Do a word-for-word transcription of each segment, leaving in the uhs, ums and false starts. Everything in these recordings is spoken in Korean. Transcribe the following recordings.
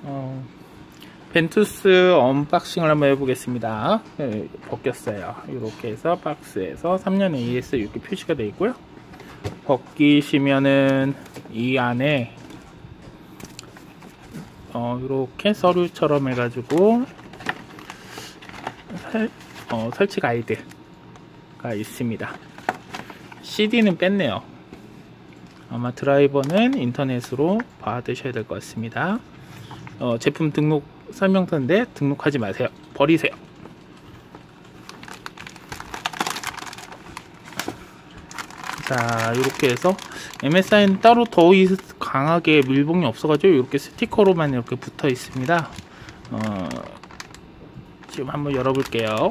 어, 벤투스 언박싱을 한번 해보겠습니다. 네, 벗겼어요. 이렇게 해서 박스에서 삼 년 에이에스 이렇게 표시가 되어 있고요. 벗기시면은 이 안에 어, 이렇게 서류처럼 해가지고 설, 어, 설치 가이드가 있습니다. 씨디는 뺐네요. 아마 드라이버는 인터넷으로 받으셔야 될 것 같습니다. 어, 제품 등록 설명서인데 등록하지 마세요. 버리세요. 자, 이렇게 해서 엠에스아이는 따로 더 강하게 밀봉이 없어가지고 이렇게 스티커로만 이렇게 붙어 있습니다. 어, 지금 한번 열어볼게요.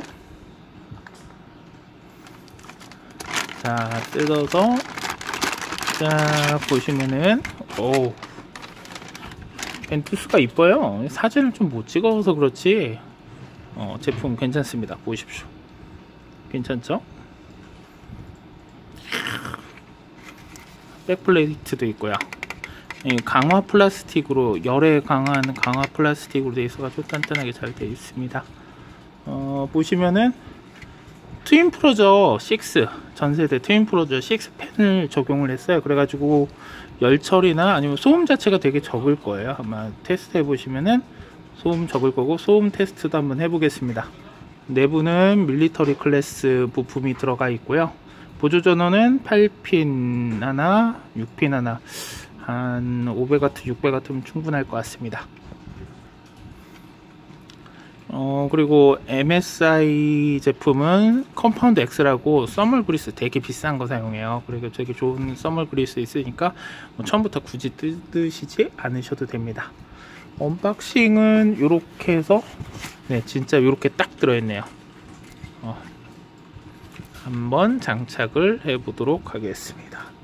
자, 뜯어서 자 보시면은 오 벤투스가 이뻐요. 사진을 좀 못 찍어서 그렇지 어, 제품 괜찮습니다. 보십시오. 괜찮죠? 백플레이트도 있고요. 강화 플라스틱으로 열에 강한 강화 플라스틱으로 되어 있어가지고 단단하게 잘 되어 있습니다. 어, 보시면은 트윈 프로저 육 전세대 트윈 프로저 육 펜을 적용을 했어요. 그래가지고 열 처리나 아니면 소음 자체가 되게 적을 거예요. 아마 테스트 해보시면은 소음 적을 거고, 소음 테스트도 한번 해보겠습니다. 내부는 밀리터리 클래스 부품이 들어가 있고요. 보조 전원은 팔 핀 하나, 육 핀 하나, 한 오백 와트, 육백 와트면 충분할 것 같습니다. 어, 그리고 엠에스아이 제품은 컴파운드 X라고 써멀 그리스 되게 비싼 거 사용해요. 그리고 되게 좋은 써멀 그리스 있으니까 뭐 처음부터 굳이 뜯으시지 않으셔도 됩니다. 언박싱은 이렇게 해서 네, 진짜 이렇게 딱 들어있네요. 어, 한번 장착을 해 보도록 하겠습니다.